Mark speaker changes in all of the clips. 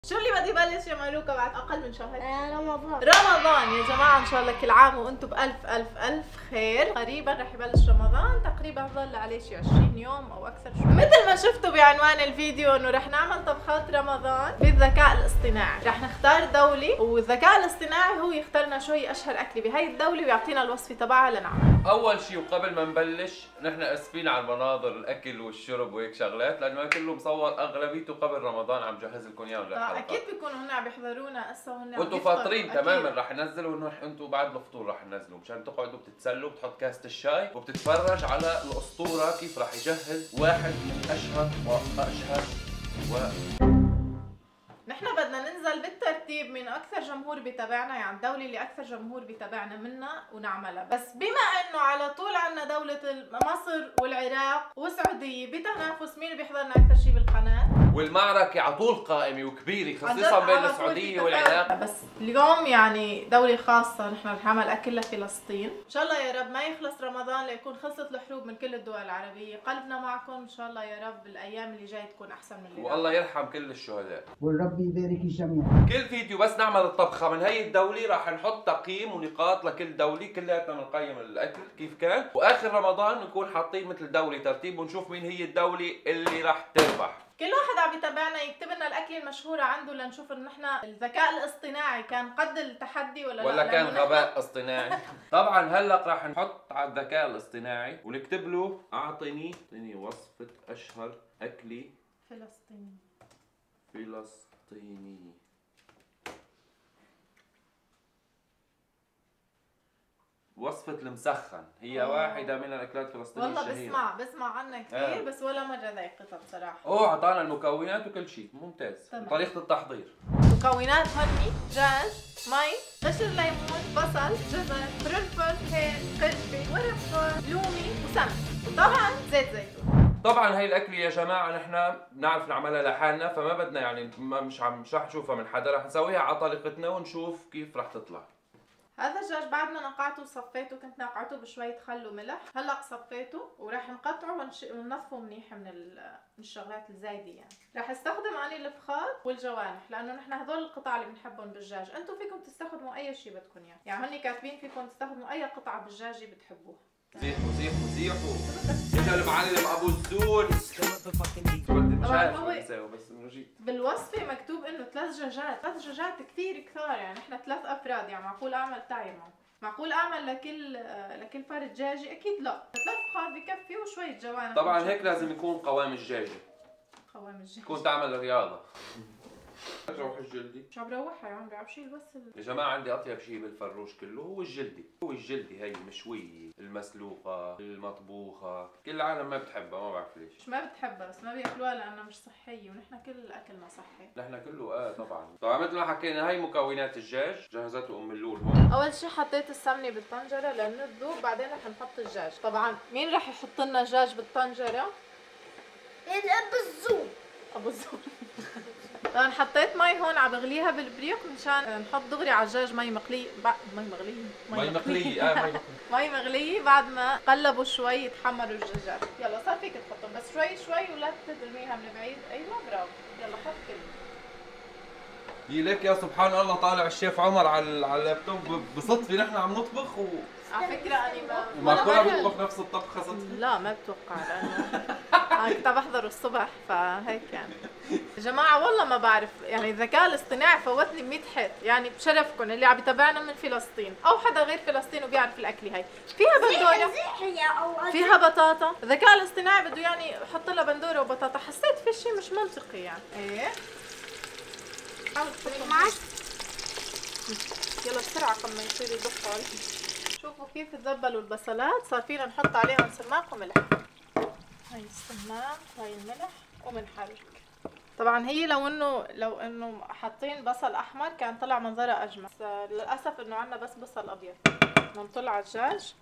Speaker 1: شو اللي بدي بلش يا ملوكة بعد أقل من شهر؟
Speaker 2: رمضان
Speaker 1: يا جماعة، إن شاء الله كل عام وأنتم بألف ألف ألف خير. قريبا رح يبلش رمضان، تقريبا ظل عليه شي 20 يوم أو أكثر شوي. مثل ما شفتوا بعنوان الفيديو إنه رح نعمل طبخات رمضان بالذكاء الاصطناعي. رح نختار دولة والذكاء الاصطناعي هو يختار لنا شو هي أشهر أكلة بهي الدولة ويعطينا الوصفة تبعها لنعملها.
Speaker 3: اول شيء وقبل ما نبلش نحن اسفين على المناظر الاكل والشرب وهيك شغلات، لانه كله مصور اغلبيته قبل رمضان، عم جهز لكم اياه للحلقه.
Speaker 1: اكيد بيكونوا هن عم يحضرونا هسه وهن
Speaker 3: وانتم فاطرين تماما. رح ننزله انه انتم بعد الفطور رح ننزله مشان تقعدوا بتتسلوا، بتحط كاسه الشاي وبتتفرج على الاسطوره كيف رح يجهز واحد من اشهر
Speaker 1: نحن بدنا ننزل بالترتيب من اكثر جمهور بتابعنا، يعني الدوله اللي اكثر جمهور بتابعنا منها ونعملها. بس بما انه على طول عندنا دوله مصر والعراق والسعوديه بتنافس مين بيحضرنا اكثر شيء بالقناه،
Speaker 3: والمعركه على طول قائمه وكبيره خصيصا بين السعوديه والعراق.
Speaker 1: بس اليوم يعني دوله خاصه، نحن رح نعمل اكل لفلسطين. ان شاء الله يا رب ما يخلص رمضان ليكون خلصت الحروب من كل الدول العربيه. قلبنا معكم ان شاء الله يا رب. الايام اللي جاي تكون احسن من اللي
Speaker 3: والله يرحم كل الشهداء
Speaker 4: والرب يبارك الجميع.
Speaker 3: كل فيديو بس نعمل الطبخه من هي الدوله راح نحط تقييم ونقاط لكل دوله، كلياتنا بنقيم الاكل كيف كان، واخر رمضان نكون حاطين مثل دوله ترتيب ونشوف مين هي الدوله اللي راح تربح.
Speaker 1: كل واحد عم يتابعنا يكتب لنا الاكله المشهوره عنده لنشوف انه نحن الذكاء الاصطناعي كان قد التحدي ولا
Speaker 3: كان غباء اصطناعي. طبعا هلا راح نحط على الذكاء الاصطناعي ونكتب له اعطني وصفه اشهر اكله
Speaker 1: فلسطيني.
Speaker 3: وصفة المسخن هي واحدة من الأكلات الفلسطينية الشهيرة.
Speaker 1: والله بسمع عنها كثير بس ولا مرة ذايقتها بصراحة.
Speaker 3: أعطانا المكونات وكل شيء ممتاز. طريقة التحضير:
Speaker 1: مكونات هني: دجاج، مي، قشر ليمون، بصل، جزر، فلفل، هيل، قرفة، ورق شوي، لومي وسمن، وطبعا زيت زيتون.
Speaker 3: طبعا هي الأكلة يا جماعة نحن بنعرف نعملها لحالنا، فما بدنا يعني مش رح نشوفها من حدا، رح نسويها على طريقتنا ونشوف كيف رح تطلع.
Speaker 1: هذا الدجاج بعد ما نقعته وصفيته، كنت نقعته بشوية خل وملح، هلا صفيته وراح نقطعه وننظفه منيح من الشغلات الزايدة. يعني راح استخدم اني الفخار والجوانح، لانه نحن هذول القطع اللي بنحبهم بالدجاج. انتم فيكم تستخدموا اي شيء بدكم اياه، يعني هني كاتبين فيكم تستخدموا اي قطعة بالدجاجة بتحبوها.
Speaker 3: زيحوا اجا المعلم ابو الزون.
Speaker 1: طبعا هو بالوصفه مكتوب انه 3 دجاجات كثير كثار، يعني احنا 3 افراد، يعني معقول اعمل تايمر، معقول اعمل لكل فرد دجاجه؟ اكيد لا. 3 فخار بكفي وشويه جوانح.
Speaker 3: طبعا هيك لازم يكون قوام الدجاجه، تكون تعمل رياضه. بروح الجلدي.
Speaker 1: شو عم بروحها يا عمري؟ عم شيل بس
Speaker 3: يا جماعه عندي اطيب شيء بالفروش كله هو الجلدي. هي المشويه، المسلوقه، المطبوخه، كل العالم ما بتحبها، ما بعرف ليش.
Speaker 1: مش ما بتحبها بس ما بياكلوها لانها مش صحيه، ونحن كل اكلنا صحي.
Speaker 3: نحن كله طبعا مثل ما حكينا هي مكونات الدجاج جهزته ام اللول هون.
Speaker 1: اول شيء حطيت السمنه بالطنجره لانه تذوب، بعدين رح نحط الدجاج. طبعا مين رح يحط لنا دجاج بالطنجره؟ ابو الزوم. طبعا حطيت مي هون عم بغليها بالبريق مشان نحط دغري على الدجاج مي مقليه. مي مغليه بعد ما قلبوا شوي يتحمروا الدجاج. يلا صار فيك تحطهم بس شوي ولا ترميها من بعيد. ايوه برافو. يلا حط كله.
Speaker 3: ليك يا سبحان الله طالع الشيف عمر على اللابتوب بصدفه نحن عم نطبخ
Speaker 1: على فكره اني
Speaker 3: ما كنا بنطبخ نفس الطبخه صدفه.
Speaker 1: لا ما بتوقع لانه انا كنت بحضر الصبح فهيك يعني. يا جماعه والله ما بعرف، يعني الذكاء الاصطناعي فوتني 100 حيط. يعني بشرفكم اللي عم يتابعنا من فلسطين او حدا غير فلسطين وبيعرف الاكله هي، فيها بندوره، فيها بطاطا. الذكاء الاصطناعي بده يعني يحط لها بندوره وبطاطا. حسيت في شيء مش منطقي يعني. ايه يلا بسرعه قبل ما يصير يدقوا عليهم. شوفوا كيف تذبلوا البصلات، صار فينا نحط عليهم سماق وملح. هاي السماق وهي الملح وبنحرك. طبعا هي لو انه حاطين بصل احمر كان طلع منظرها اجمل، بس للاسف انه عندنا بس بصل ابيض. بنطلع الدجاج.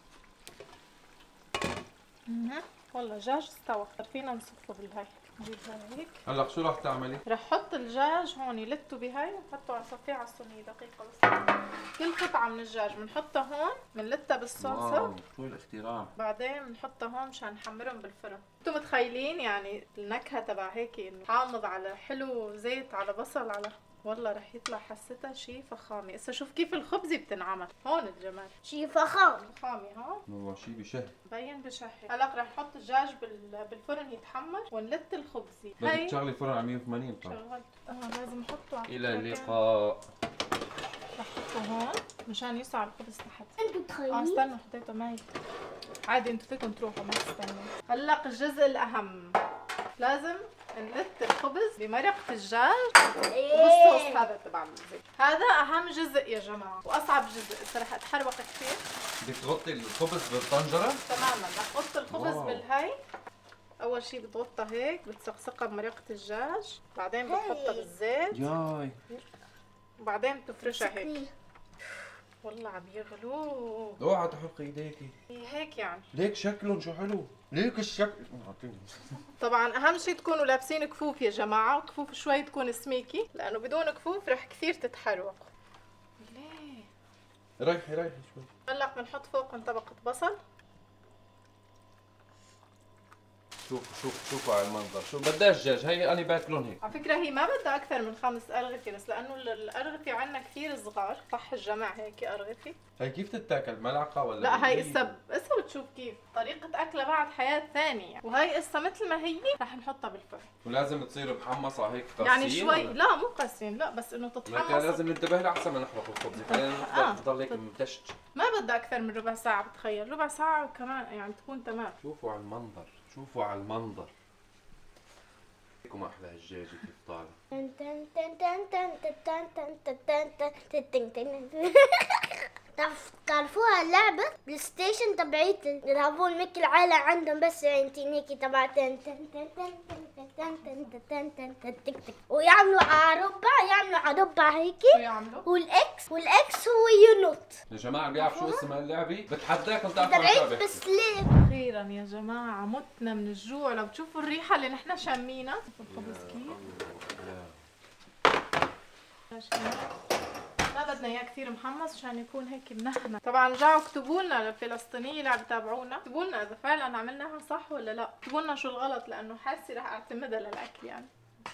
Speaker 1: والله الدجاج استوى، صار فينا نصفه بالهاي. نجيبها هيك.
Speaker 3: هلا شو رح تعملي؟
Speaker 1: رح احط الدجاج هون لته بهاي ونحطه نصفيه على الصينيه. دقيقه بس. كل قطعه من الدجاج بنحطها هون، بنلتها بالصلصه.
Speaker 3: شو الاختراع.
Speaker 1: بعدين بنحطها هون مشان نحمرهم بالفرن. انتم متخيلين يعني النكهه تبع هيك انه حامض على حلو زيت على بصل على والله رح يطلع حسيتها شي فخامه. هسه شوف كيف الخبزه بتنعمل، هون الجمال.
Speaker 2: شي فخام.
Speaker 1: فخامه ها؟
Speaker 3: والله شيء بشهي.
Speaker 1: مبين بشهي. هلا رح نحط الدجاج بالفرن يتحمر ونلت الخبزه.
Speaker 3: بدك تشغلي فرن على 180 طبعا.
Speaker 1: شغلت. لازم نحطه على
Speaker 3: الى اللقاء.
Speaker 1: رح احطه هون مشان يسع الخبز تحت.
Speaker 2: انتوا تخيلين؟
Speaker 1: استنوا حطيته معي. عادي انتوا فيكم تروحوا ما تستنوا. هلا الجزء الاهم، لازم نلت الخبز بمرقة الدجاج وبالصوص هذا تبع الزيت. هذا اهم جزء يا جماعه واصعب جزء. هسه رح اتحروق كثير.
Speaker 3: بدك تغطي الخبز بالطنجره؟
Speaker 1: تماما. رح احط الخبز
Speaker 3: واو.
Speaker 1: بالهي. اول شيء بتغطى هيك، بتسقسقها بمرقة الدجاج، بعدين بتحطها بالزيت،
Speaker 3: ياي
Speaker 1: وبعدين بتفرشها هيك. والله عم يغلوا.
Speaker 3: اوعى تحرقي ايديكي.
Speaker 1: هيك يعني.
Speaker 3: ليك شكلهم شو حلو، ليك الشكل.
Speaker 1: طبعا اهم شيء تكونوا لابسين كفوف يا جماعه، وكفوف شوي تكون سميكي لانه بدون كفوف رح كثير تتحروق. ليه؟
Speaker 3: ريحي شوي.
Speaker 1: هلا بنحط فوقهم طبقه بصل.
Speaker 3: شوفوا على المنظر، شو بدهاش دجاج، هي انا باكلهم هيك.
Speaker 1: على فكره هي ما بدها اكثر من 5 ارغفه، بس لانه الارغفه عندنا كثير صغار، صح الجمع هيك ارغفه.
Speaker 3: هي كيف تتاكل، ملعقه ولا؟
Speaker 1: لا هي اسا بتشوف كيف طريقه اكلها بعد حياه ثانيه يعني. وهي اسا مثل ما هي رح نحطها بالفرن.
Speaker 3: ولازم تصير محمصه هيك قاسين
Speaker 1: يعني شوي
Speaker 3: ولا؟
Speaker 1: لا مو قاسين، لا بس انه تتحمص.
Speaker 3: لازم ننتبه لأحسن ما نحرق الخبز، خلينا تضل هيك متشت.
Speaker 1: ما بدها اكثر من ربع ساعه، بتخيل ربع ساعه وكمان يعني تكون تمام.
Speaker 3: شوفوا على المنظر، شوفوا على المنظر. لكم احلى الدجاجه كيف طالع.
Speaker 2: تعرفوها اللعبة بلاي ستيشن تبعيت يلعبون ميكي العالم عندهم بس عينتين هيك تبع ويعملوا على ربع هيك.
Speaker 1: شو يعملوا؟
Speaker 2: والاكس هو ينط.
Speaker 3: يا جماعه بيعرف شو اسم اللعبه؟ بتحداكم تعرفوا عن
Speaker 2: تبعيت
Speaker 3: شو
Speaker 2: بس ليه؟
Speaker 1: اخيرا يا جماعه متنا من الجوع. لو تشوفوا الريحه اللي نحن شامينها. الخبز كيف؟ ما بدنا اياه كثير محمص عشان يكون هيك منهنه. طبعا رجعوا اكتبوا لنا للفلسطينيين اللي عم يتابعونا، اكتبوا لنا اذا فعلا عملناها صح ولا لا، اكتبوا لنا شو الغلط لانه حاسه رح اعتمدها للاكل يعني.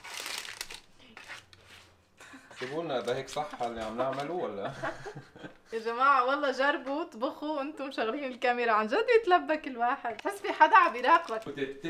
Speaker 3: اكتبوا لنا اذا هيك صح اللي عم نعمله ولا.
Speaker 1: يا جماعه والله جربوا طبخوا وانتم مشغلين الكاميرا، عن جد يتلبك الواحد، بحس في حدا عم يراقبك.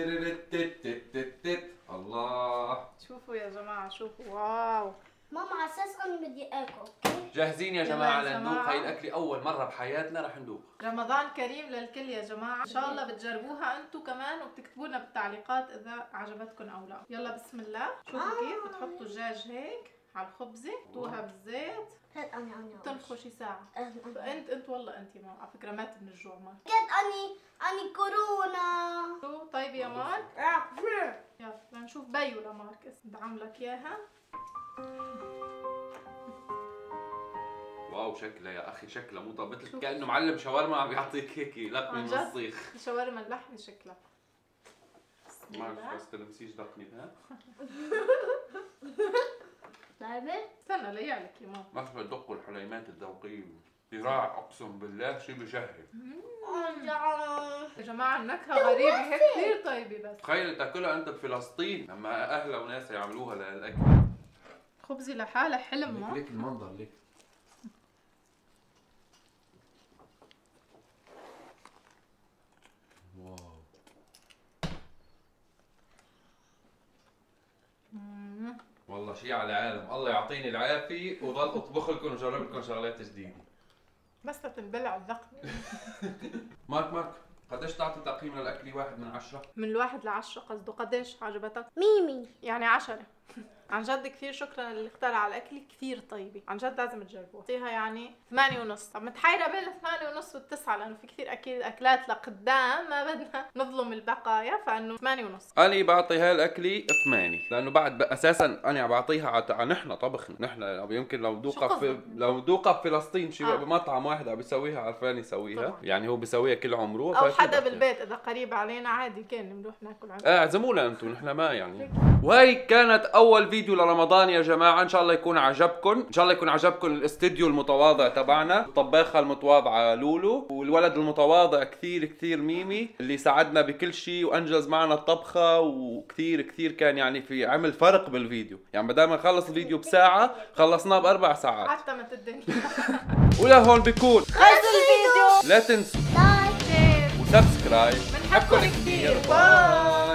Speaker 3: الله.
Speaker 1: شوفوا يا جماعه شوفوا، واو.
Speaker 2: ماما على اساس انا بدي اكل، اوكي؟
Speaker 3: جاهزين يا
Speaker 1: يلا
Speaker 3: جماعه
Speaker 1: يا
Speaker 3: لندوق
Speaker 1: جماعة.
Speaker 3: هاي الاكله اول مره بحياتنا رح ندوق.
Speaker 1: رمضان كريم للكل يا جماعه، ان شاء الله بتجربوها انتم كمان وبتكتبوا لنا بالتعليقات اذا عجبتكم او لا. يلا بسم الله. شوفوا كيف بتحطوا الدجاج هيك على الخبزه، حطوها بالزيت، تنفخوا شي ساعه. انت والله انت ما على فكره مات من الجوع ما.
Speaker 2: اني كورونا.
Speaker 1: شو طيب يا مارك؟ يلا لنشوف بيو لمارك بدعم لك اياها.
Speaker 3: واو شكلها يا اخي، شكلها مو طب مثل كانه معلم شاورما عم يعطيك هيك لقمه من الصيخ.
Speaker 1: شاورما اللحمه شكلها.
Speaker 3: ما بس تلمسيش دقني ها.
Speaker 2: طيبه؟
Speaker 1: استنى ليعلك يا ماما.
Speaker 3: ما في دقوا الحليمات الذوقيه، ذراع اقسم بالله شيء بشهي.
Speaker 1: يا جماعه النكهه غريبه هيك كثير طيبه. بس
Speaker 3: تخيل تاكلها انت بفلسطين لما اهلها وناسها يعملوها للاكل.
Speaker 1: خبزي لحالها حلم ما.
Speaker 3: ليك المنظر ليك. واو والله شيء على عالم. الله يعطيني العافيه وضل اطبخ لكم وجرب لكم شغلات جديده.
Speaker 1: بس تنبلع الذقن.
Speaker 3: مارك قديش تعطي تقييم للاكل 1 من 10؟
Speaker 1: من 1 ل10 قصده. قديش عجبتك؟
Speaker 2: ميمي
Speaker 1: يعني 10. عن جد كثير شكرا اللي اخترع الاكل، كثير طيبه عن جد لازم تجربوها. فيها يعني 8.5. طب متحيره بين 8.5 و9 لانه في كثير اكلات لقدام ما بدنا نظلم البقايا، فانه 8.5.
Speaker 3: انا بعطي هالاكله 8 لانه بعد اساسا انا عم بعطيها على نحن طبخنا، نحن يمكن لو دوقها بفلسطين شي بمطعم واحد عم بيسويها عرفان يسويها طبعا. يعني هو بيسويها كل عمره
Speaker 1: او حدا بالبيت اذا قريب علينا عادي كان نروح ناكل عنده.
Speaker 3: اعزمونا انتم، نحن ما يعني. وهي كانت اول فيديو لرمضان يا جماعه، ان شاء الله يكون عجبكم، ان شاء الله يكون عجبكم الاستديو المتواضع تبعنا، الطباخه المتواضعه لولو، والولد المتواضع كثير كثير ميمي اللي ساعدنا بكل شيء وانجز معنا الطبخه، وكثير كثير كان يعني في عمل فرق بالفيديو، يعني بدل ما نخلص الفيديو بساعه خلصناه ب4 ساعات.
Speaker 1: عتمت الدنيا.
Speaker 3: ولهون بيكون
Speaker 1: خلص الفيديو.
Speaker 3: لا تنسوا
Speaker 2: لايك
Speaker 1: شير
Speaker 3: وسبسكرايب.
Speaker 1: بنحبكم كثير. باي.